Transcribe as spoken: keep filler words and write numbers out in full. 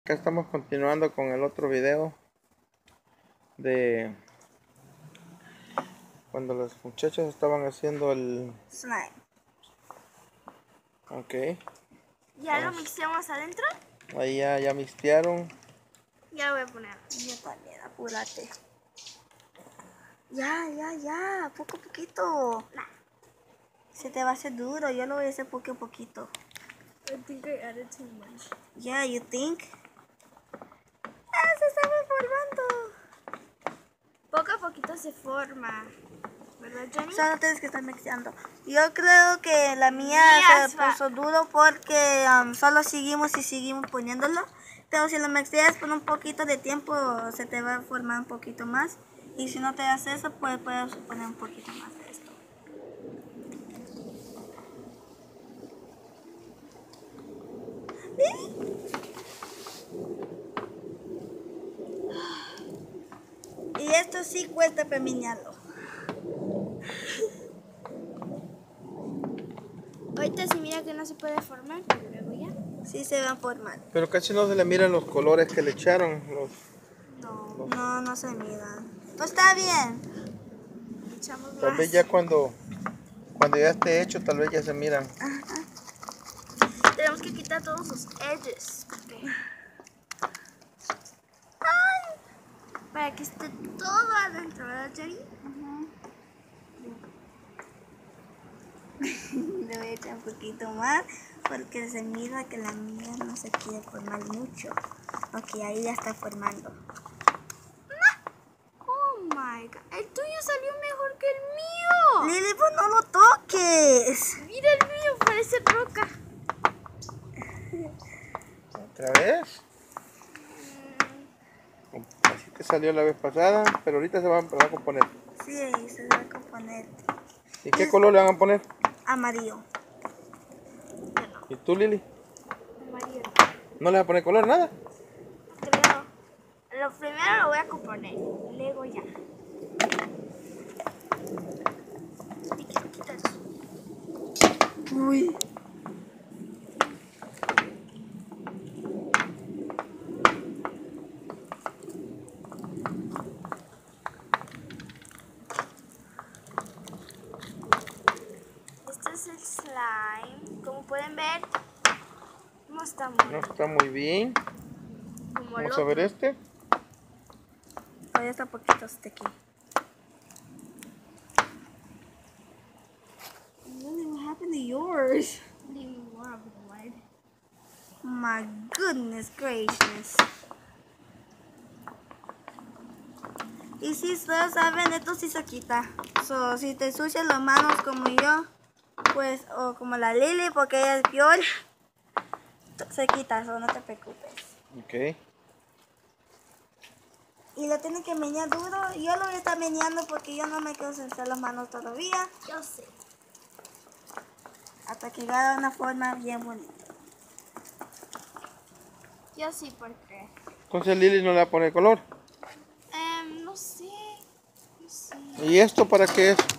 Acá estamos continuando con el otro video de cuando los muchachos estaban haciendo el slime. Ok. ¿Ya Vamos. lo mixeamos adentro? Ahí ya, ya mixtearon. Ya lo voy a poner. Yo también, apúrate. Ya, ya, ya, poco a poquito. Nah. Se te va a hacer duro, yo lo voy a hacer poco a poquito. I think I added too much. Yeah, you think? Ah, se está formando. Poco a poquito se forma, ¿verdad, Jenny? Solo tienes que estar mixeando. Yo creo que la mía Mías se va. puso duro porque um, solo seguimos y seguimos poniéndolo. Pero si lo mixeas por un poquito de tiempo, se te va a formar un poquito más. Y si no te haces eso, pues puedes poner un poquito más de esto. Y esto sí cuesta peminarlo. Ahorita se mira que no se puede formar, pero luego ya. Sí se va a formar. Pero casi no se le miran los colores que le echaron. Los, No, los... no, no se miran. Pues está bien. Echamos Tal más. vez ya cuando, cuando ya esté hecho, tal vez ya se miran. Ajá. Tenemos que quitar todos los edges. Okay. Ay. Para que esté todo adentro, ¿verdad, Jenny? Uh-huh. Le voy a echar un poquito más porque se mira que la mía no se quiere formar mucho. Ok, ahí ya está formando. Oh my god, el tuyo salió mejor que el mío. Lili, pues no lo toques. Mira el mío, parece roca. ¿Otra vez? Así te salió la vez pasada, pero ahorita se va, va a componer. Sí, se va a componer. ¿Y qué color le van a poner? Amarillo. ¿Y tú, Lili? Amarillo. ¿No le vas a poner color, nada? Creo. Lo primero lo voy a componer, luego ya. Y quita, quita eso. Uy. Este es el slime. Como pueden ver, no está muy, No está muy bien. como el Vamos a ver otro. este. Todavía está poquito sticky. What happened to yours? My goodness gracious. Y si ustedes saben, esto sí se quita. So, si te ensucias las manos como yo, pues, o como la Lili, porque ella es peor, se quita, so no te preocupes. Ok. Y lo tienen que menear duro. Yo lo voy a estar meneando porque yo no me quiero ensuciar las manos todavía. Yo sé. Hasta que haga una forma bien bonita. Yo sí, porque. Entonces Lili no le va a poner color. Um, no sé. No sé. ¿Y esto para qué es?